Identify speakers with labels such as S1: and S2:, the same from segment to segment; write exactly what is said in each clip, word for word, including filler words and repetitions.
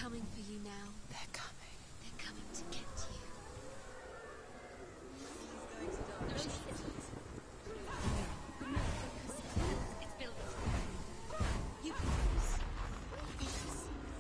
S1: coming for you now.
S2: They're coming.
S1: They're coming to get you. It's building. You can do this. Yes.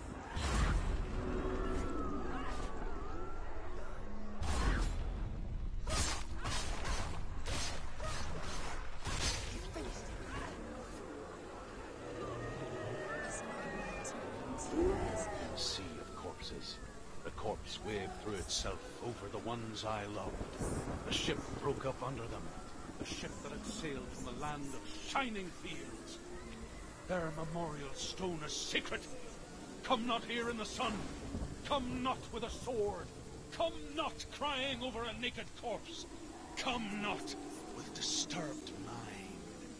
S3: Sea of corpses. The corpse waved through itself over the ones I loved. The ship broke up under them. The ship that had sailed from the land of shining fields. Their memorial stone is sacred. Come not here in the sun. Come not with a sword. Come not crying over a naked corpse. Come not with disturbed mind.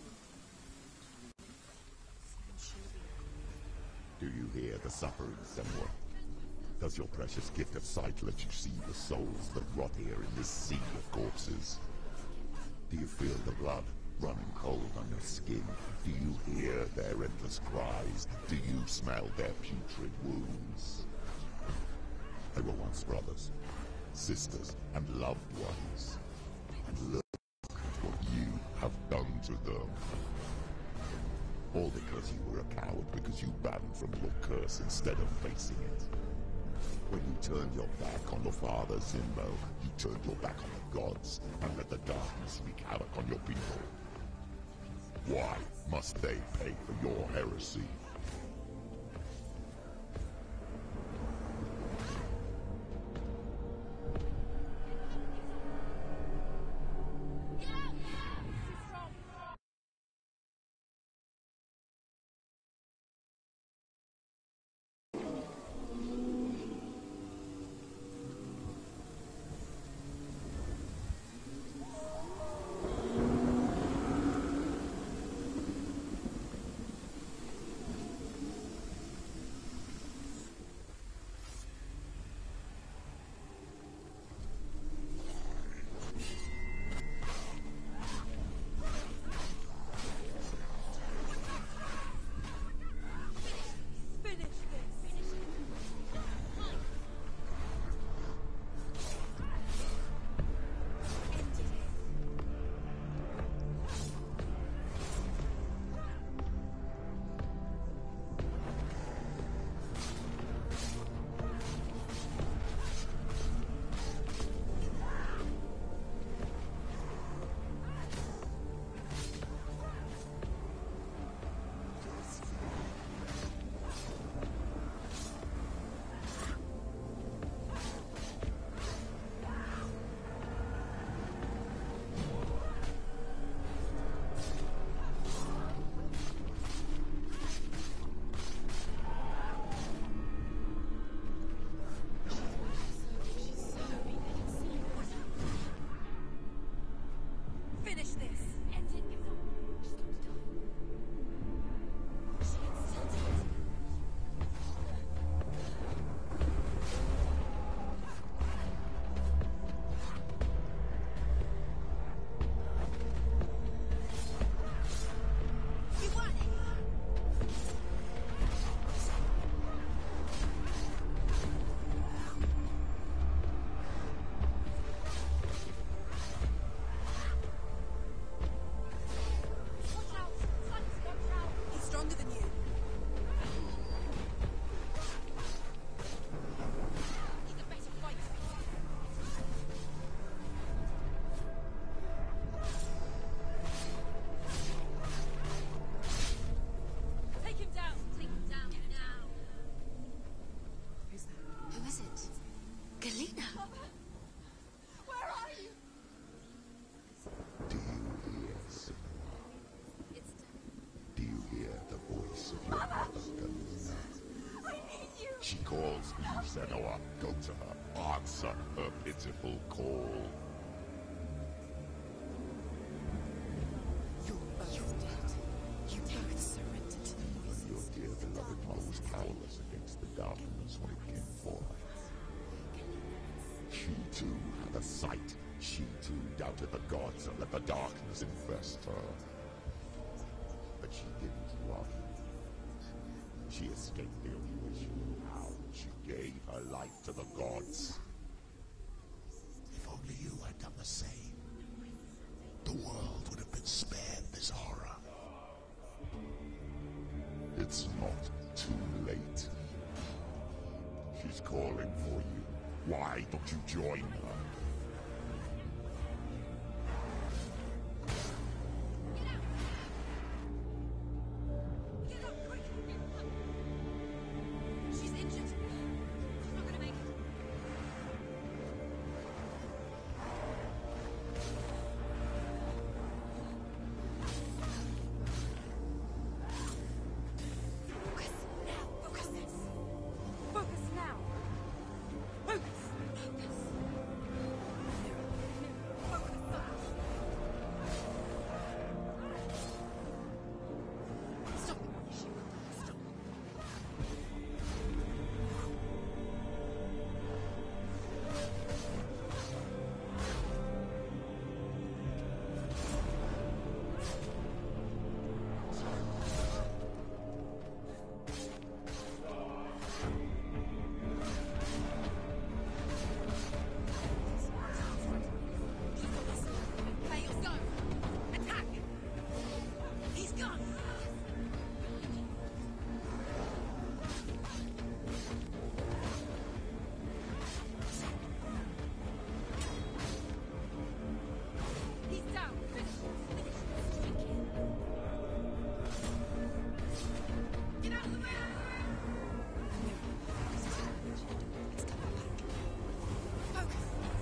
S4: Do you hear the suffering, Senua? Does your precious gift of sight let you see the souls that rot here in this sea of corpses? Do you feel the blood running cold on your skin? Do you hear their endless cries? Do you smell their putrid wounds? They were once brothers, sisters, and loved ones. And look at what you have done to them. All because you were a coward, because you banned from your curse instead of facing it. When you turned your back on your father, Zimbo, you turned your back on the gods and let the darkness wreak havoc on your people. Why must they pay for your heresy? She calls you, Senua. Go to her. Answer her pitiful call.
S2: You're both dead. You both surrendered to the voices.
S4: Your dear beloved mother was powerless against the darkness when it came for her. She too had a sight. She too doubted the gods and let the darkness infest her. But she didn't run. She escaped the only way she knew how. She gave her life to the gods.
S5: If only you had done the same, the world would have been spared this horror.
S4: It's not too late. She's calling for you. Why don't you join her?
S1: Get up, quick! She's injured. She's not gonna make it. Focus now! Focus! Focus now! Focus! Focus! Focus! Stop it! Stop. Fails. Go! Attack! He's gone! He's down! Finish! Finish! Get out of the way! It's coming back. Focus!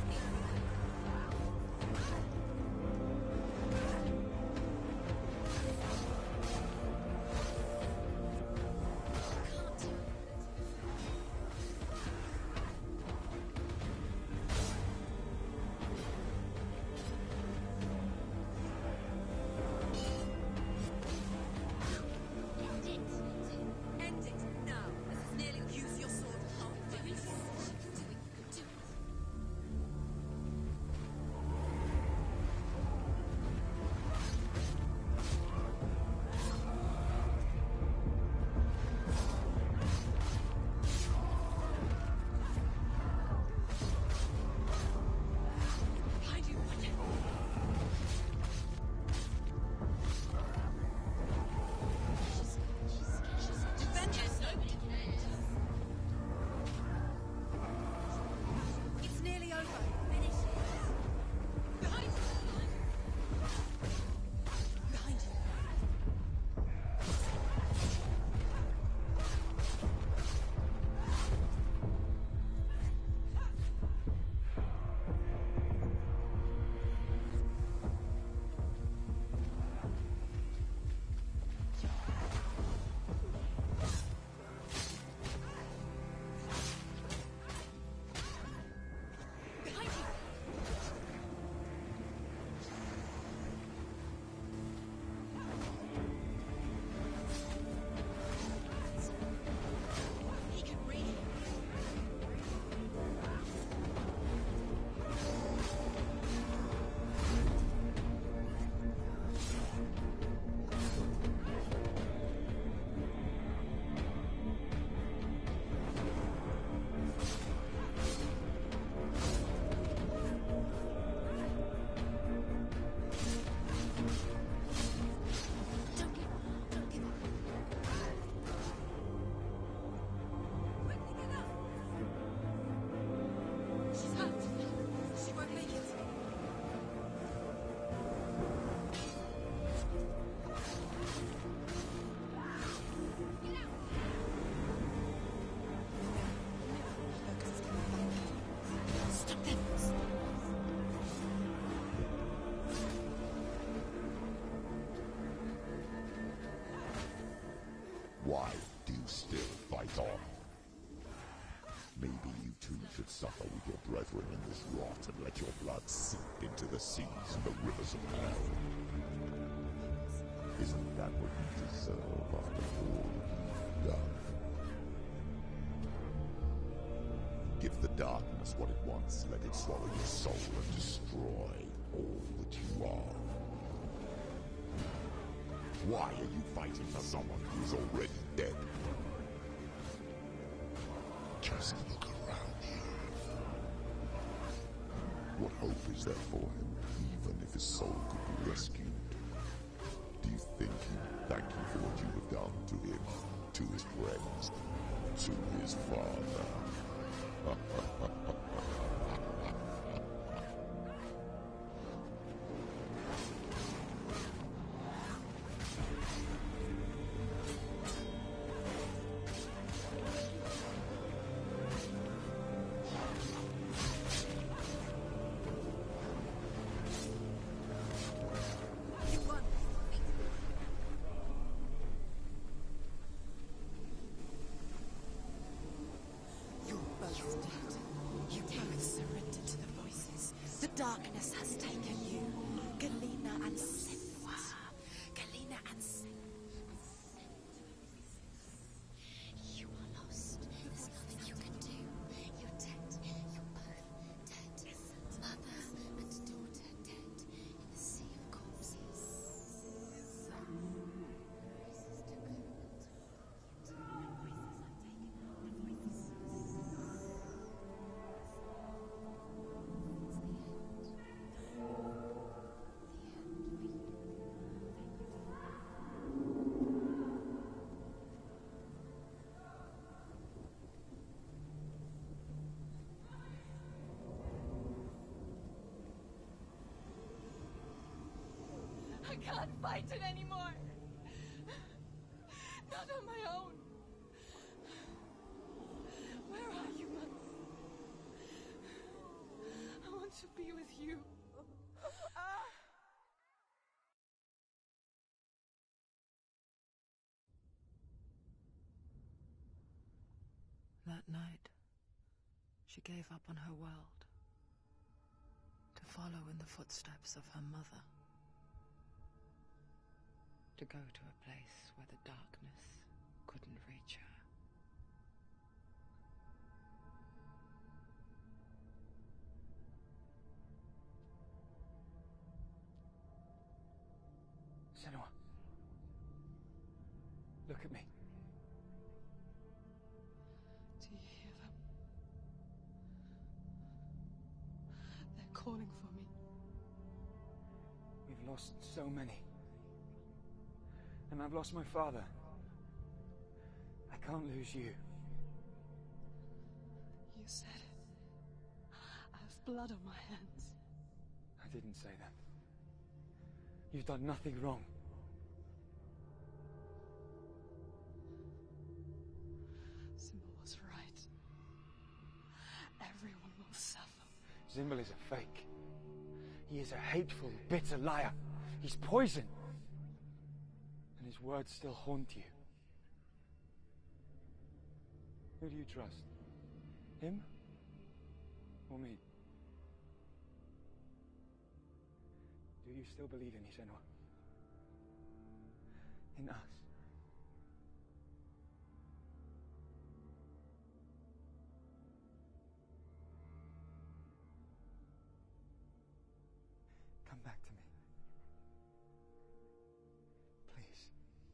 S1: End it. End it now. This is nearly use your sword. Oh, do it. Do it. Do it. Behind you. Watch it. Defend yourself. It's nearly over. Finish it. Behind you. Behind you. Behind you. He can read. Don't give up. Don't give up. Quickly get up. She's hurt. She won't make it. Get out. Focus is coming back. Stop them.
S4: Why do you still fight on? Maybe you too should suffer with your brethren in this rot and let your blood seep into the seas and the rivers of hell. Isn't that what you deserve after all you've done? Give the darkness what it wants, let it swallow your soul and destroy all that you are. Why are you fighting for someone who is already dead?
S5: Just look around the earth.
S4: What hope is there for him, even if his soul could be rescued? Do you think he'd thank you for what you have done to him, to his friends, to his father?
S1: You won.
S2: You're both dead. You both surrendered to the voices. The darkness has taken you. Galena and Senua. Galena and Senua.
S6: You are lost. There's nothing you can do. You're dead. You're both dead. Mother and daughter dead in the sea of corpses.
S2: I can't fight it anymore. Not on my own. Where are you, Mother? I want to be with you.
S7: That night, she gave up on her world to follow in the footsteps of her mother, to go to a place where the darkness couldn't reach her.
S8: Senua, look at me.
S7: Do you hear them? They're calling for me.
S8: We've lost so many. And I've lost my father. I can't lose you.
S7: You said it. I have blood on my hands.
S8: I didn't say that. You've done nothing wrong.
S7: Symbol was right. Everyone will suffer.
S8: Zimbel is a fake. He is a hateful, bitter liar. He's poison. And his words still haunt you. Who do you trust? Him? Or me? Do you still believe in me, Senua? In us? Come back to me. Please.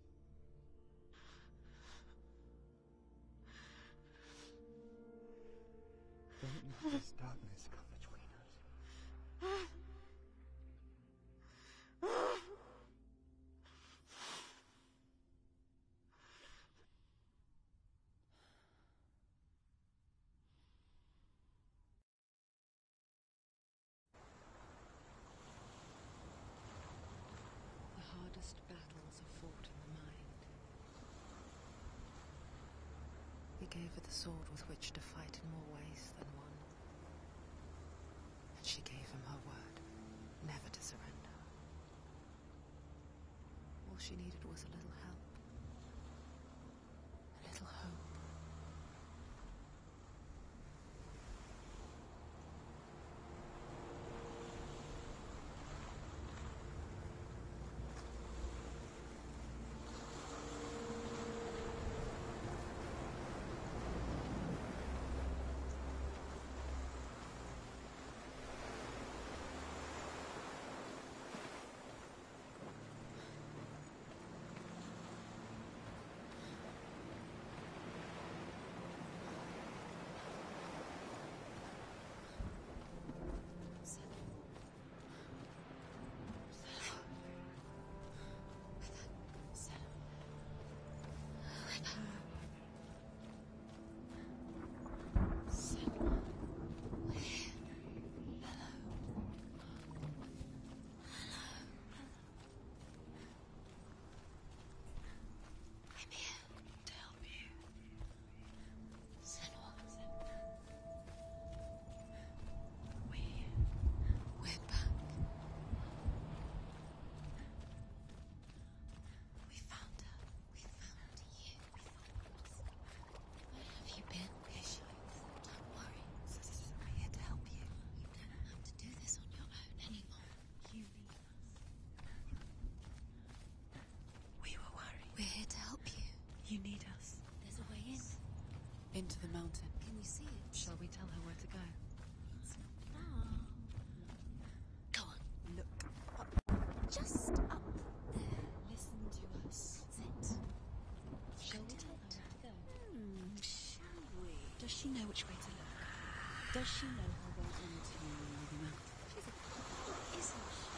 S8: Don't let this darkness come between us.
S7: The hardest battles are fought in the mind. He gave her the sword with which to fight in more ways than one. And she gave him her word, never to surrender. All she needed was a little help. A little hope.
S2: Into the mountain.
S6: Can you see it?
S7: Shall we tell her where to go?
S6: It's not far. Go on.
S2: Look up.
S6: Just up there. Listen to us. That's it. Shall we tell her where to go? Hmm, shall we?
S2: Does she know which way to look? Does she know her way into the mountain?
S6: She's a fool, isn't she?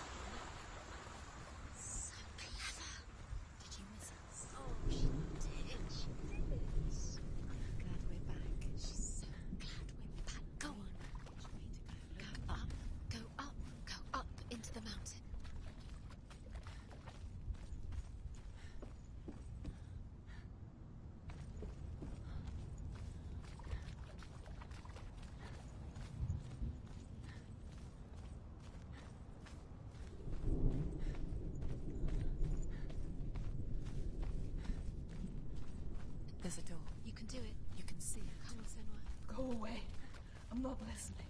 S6: So clever. Did you miss us? Oh, she did. She did.
S2: Glad we're back.
S6: She's so glad we're back. Go on.
S2: Which way to go?
S6: Go
S2: Look
S6: up. Go up. Go up into the mountain.
S2: There's a door.
S6: You can do it.
S2: You can see it.
S6: Come on, Senua.
S2: Go away. I'm not listening.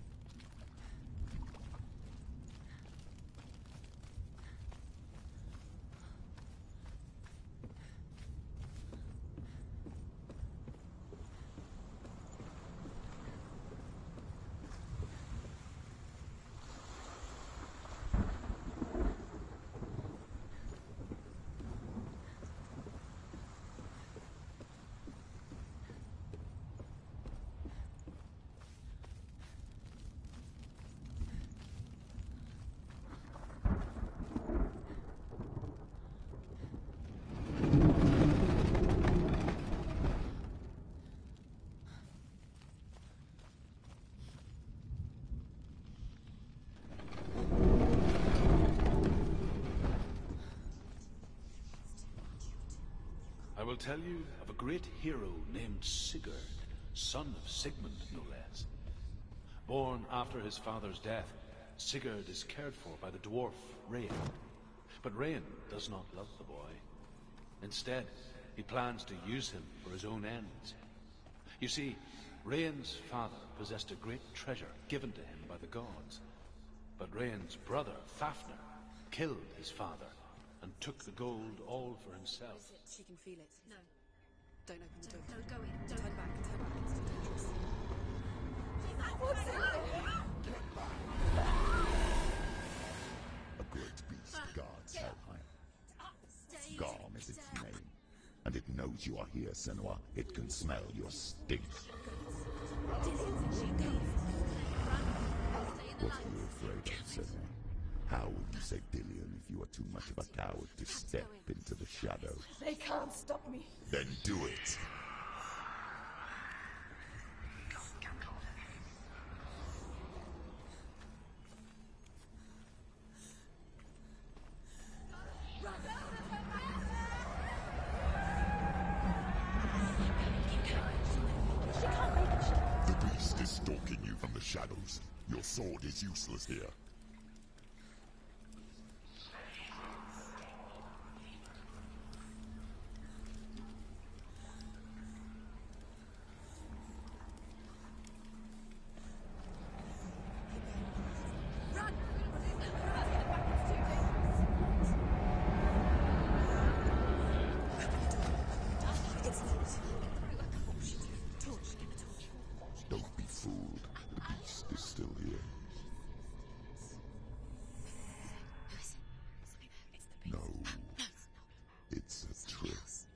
S3: I will tell you of a great hero named Sigurd, son of Sigmund, no less. Born after his father's death, Sigurd is cared for by the dwarf Rain. But Rain does not love the boy. Instead, he plans to use him for his own ends. You see, Rain's father possessed a great treasure given to him by the gods. But Rain's brother, Fafnir, killed his father and took the gold all for himself.
S2: She can feel it.
S6: No.
S2: Don't open the door.
S6: Don't go in. Don't.
S2: Turn back. Turn back. It's too dangerous.
S4: A great beast guards Helheim.
S6: Stay.
S4: Garm is its name. And it knows you are here, Senua. It can smell your stink. What are you afraid of, Senua? How would you save Dillion if you are too much of a coward to step into the shadows?
S2: They can't stop me.
S4: Then do it! The beast is stalking you from the shadows. Your sword is useless here. Don't be fooled. The beast is still here. No. It's a trick.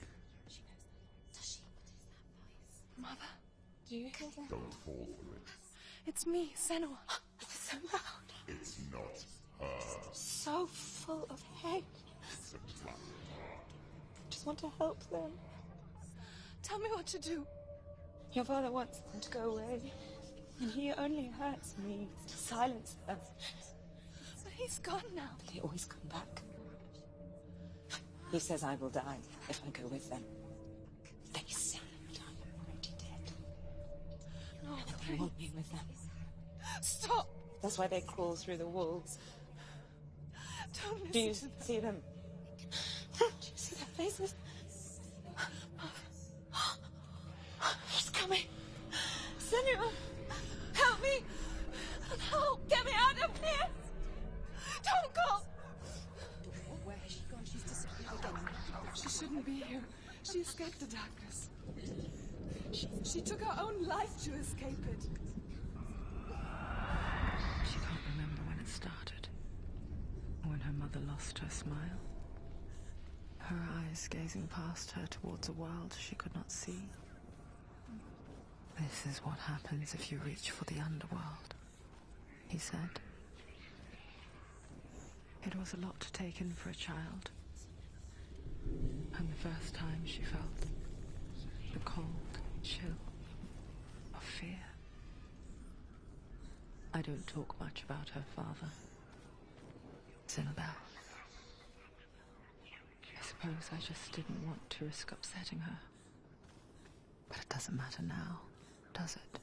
S2: Mother, do you hear that?
S4: Don't fall for it.
S2: It's me, Senua. It's so loud.
S4: It's not her.
S2: So full of hate.
S4: It's a trap.
S2: Just want to help them. Tell me what to do. Your father wants them to go away. And he only hurts me to silence them. But he's gone now.
S9: They always come back. He says I will die if I go with them. They say that I am already dead.
S2: No,
S9: They want me with them.
S2: stop.
S9: That's why they crawl through the walls.
S2: Don't listen
S9: Do you
S2: to them.
S9: see them? Do you see their faces?
S2: He's coming. Senua, help me. Help, get me out of here. Don't go. Where has she gone? She's disappeared again. She shouldn't be here. She escaped the darkness. She, she took her own life to escape it.
S7: She can't remember when it started. When her mother lost her smile. Her eyes gazing past her towards a world she could not see. This is what happens if you reach for the underworld, he said. It was a lot to take in for a child. And the first time she felt the cold chill of fear. I don't talk much about her father, Sinbad. I suppose I just didn't want to risk upsetting her. But it doesn't matter now, does it?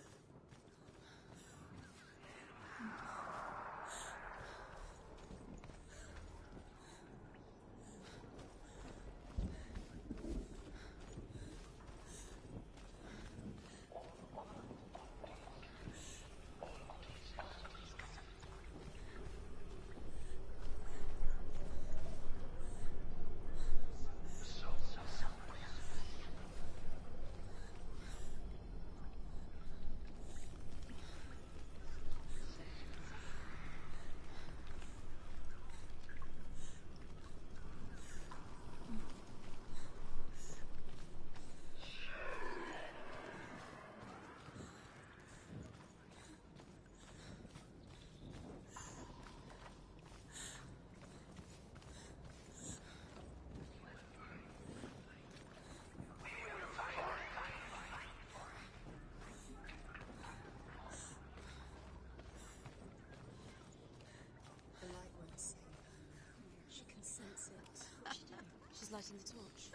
S6: She's lighting the torch.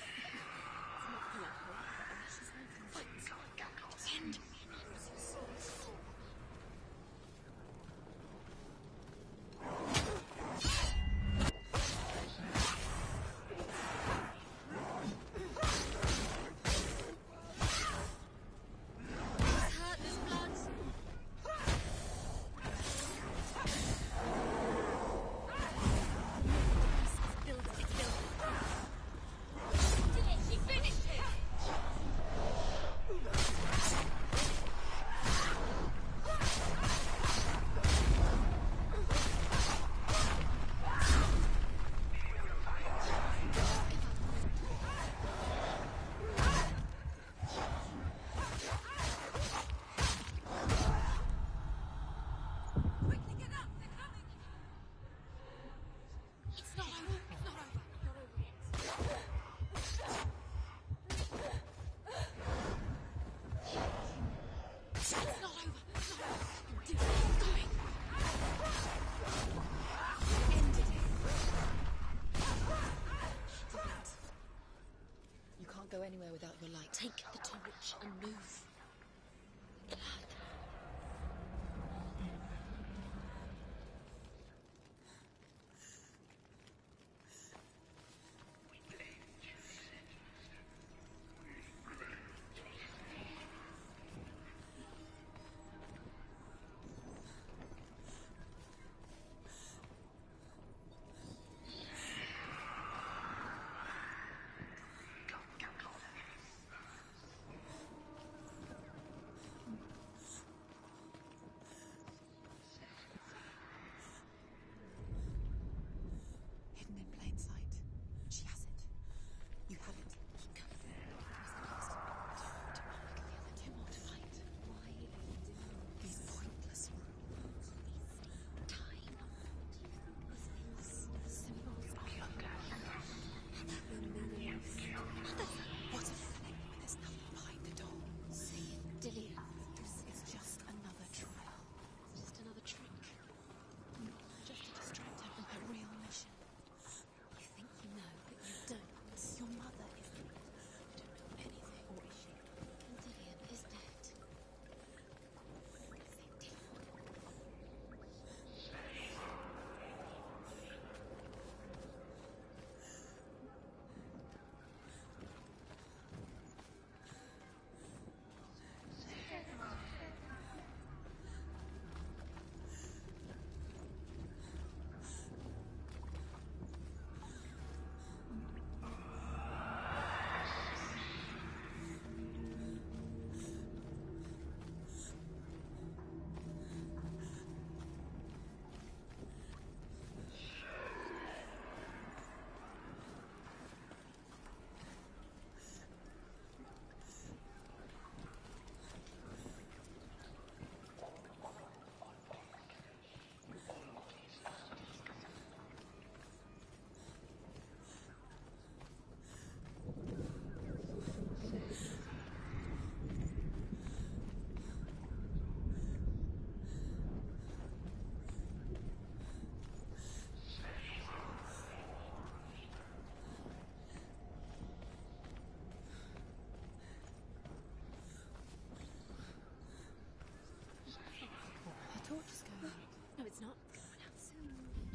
S6: Send!
S2: Go anywhere without your light.
S6: Take the torch and move.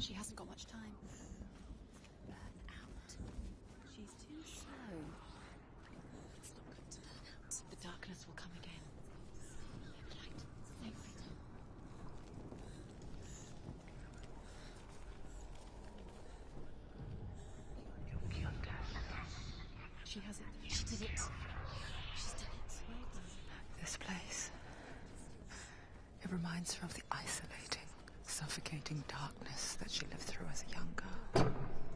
S2: She hasn't got much time.
S6: Burn out.
S2: She's too slow.
S6: It's not going to burn out.
S2: The darkness will come again.
S6: Light. Stay right.
S2: She has it.
S6: She did it. She's done it.
S7: This place. It reminds her of the isolating, suffocating darkness that she lived through as a young girl.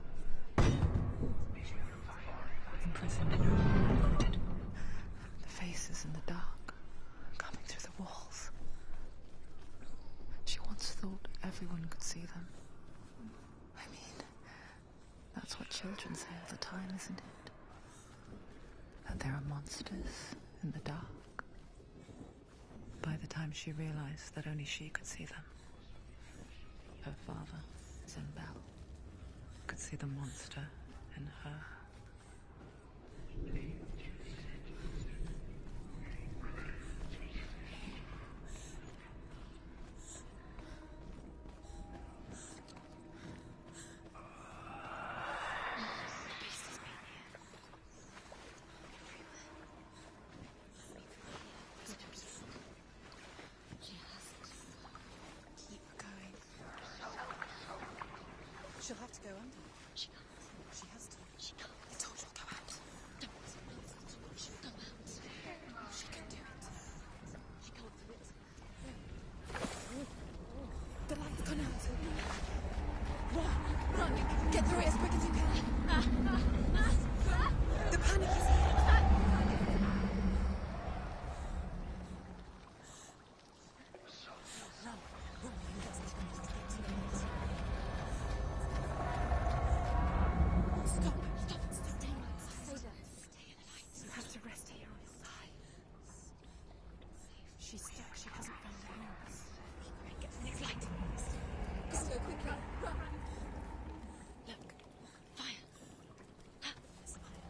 S7: Imprisoned in her mind. The faces in the dark, coming through the walls. She once thought everyone could see them. I mean, that's what children say all the time, isn't it? That there are monsters in the dark. By the time she realized that only she could see them, her father, Zenbel, could see the monster in her.
S2: Keep going. She'll have to go under.
S6: She can't.
S2: She has to.
S6: She can't.
S2: I told you to go out.
S6: Don't. She'll go out.
S2: She can do it.
S6: She can't do it.
S2: The light's gone out. Run! Run! Get through it as quick as you can. The panic is here. Stop! Stop! Stay in the light. You have to rest here on your side. She's stuck. She hasn't found her house. Get to the next light. Just go quickly. Run!
S6: Look. Fire. Ah.
S2: There's fire.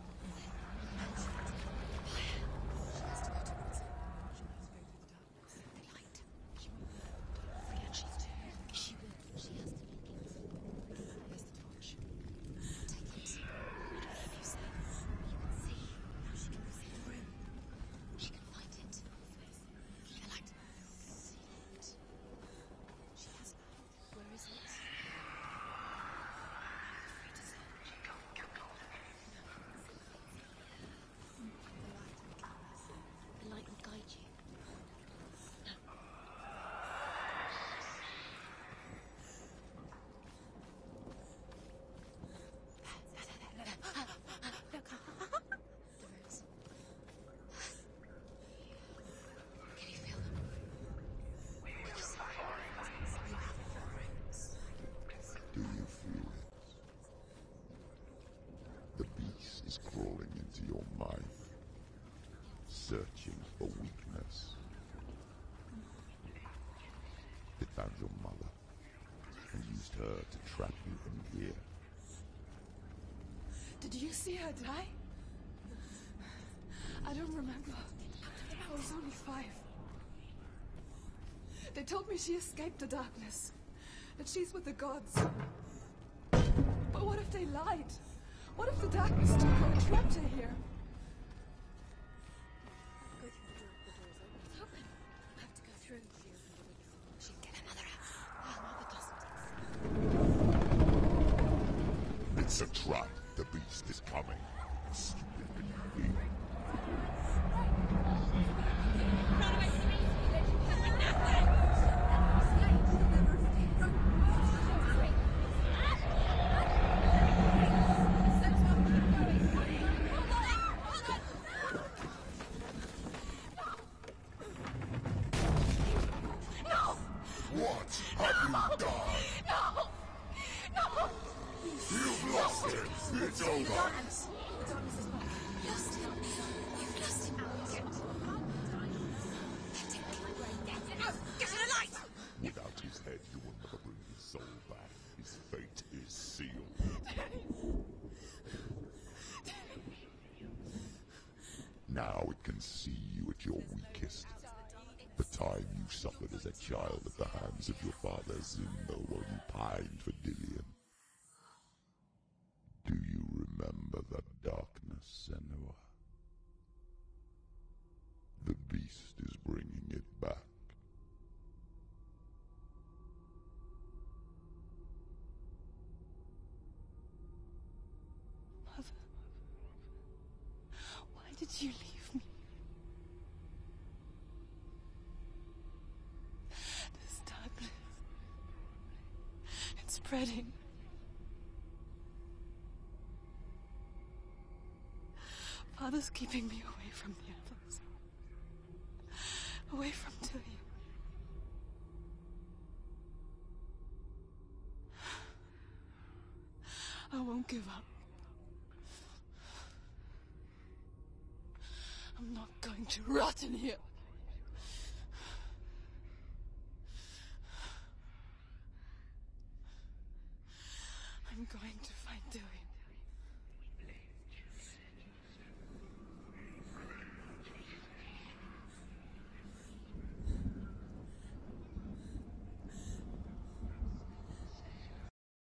S6: Fire.
S2: She has to go towards it. She has to go through the darkness.
S6: The light. She won't burn. Free her. She's too. She will. She has to make it.
S2: There's the torch.
S6: Take it. It'll keep you safe. You can see. Now she can see the room. She can find it. Keep the light. See it.
S2: She has it.
S6: Where is it? Free to say. The light will guide you. No. The roots. Can you feel them? Can you see them? You have the roots.
S4: Do you feel it? The beast is crawling into your mind, searching for weakness. It found your mother and used her to trap you in here.
S2: Did you see her die? I don't remember. I was only five. They told me she escaped the darkness, that she's with the gods. But what if they lied? What if the darkness took her and trapped her here? Go through the door. The door's open.
S6: It's open. I have to go through.
S2: She can get another out.
S6: Her mother doesn't.
S4: It's a trap. The beast is coming. Stupid being. What have you done?
S2: No! No!
S4: You've lost it. It's over.
S2: The darkness is back.
S6: Lost him. You've lost him.
S2: Get out! Get to the light!
S4: Without his head, you will never bring his soul back. His fate is sealed. Now it can see you at your weakest. The time you suffered as a child at the hands of your father Zindel while you pined for Dillion. Do you remember that darkness, Senua? The beast is bringing it back.
S2: Mother, why did you leave me? This darkness, it's spreading. Father's keeping me away from the others. Away from Dillion. I won't give up. I'm not going to rot in here. I'm going to